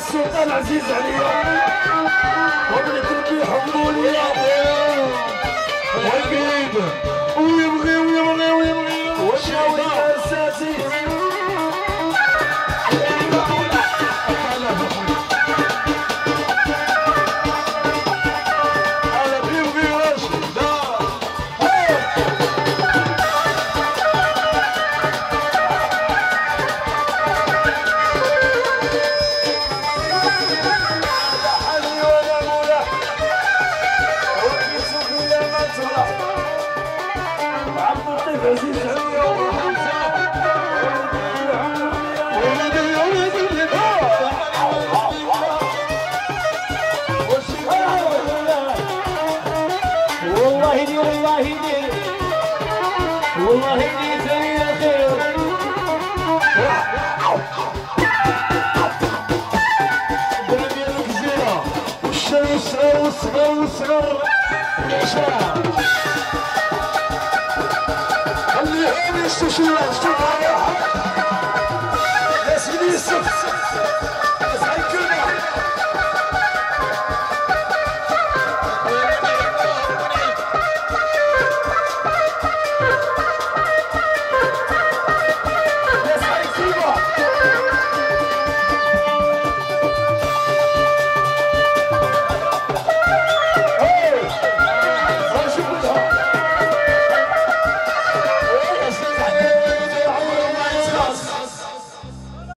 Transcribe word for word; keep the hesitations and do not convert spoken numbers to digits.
السلطان عزيز عليا وبنت ربي حبوا لي اكيد ويبغي ويبغي ويبغي وشاوي الاساسي عزيز عليا والله دي والله دي والله دي زي الخير دربي الجزيرة والشمس والصغر والصغر خليهم يستشيروا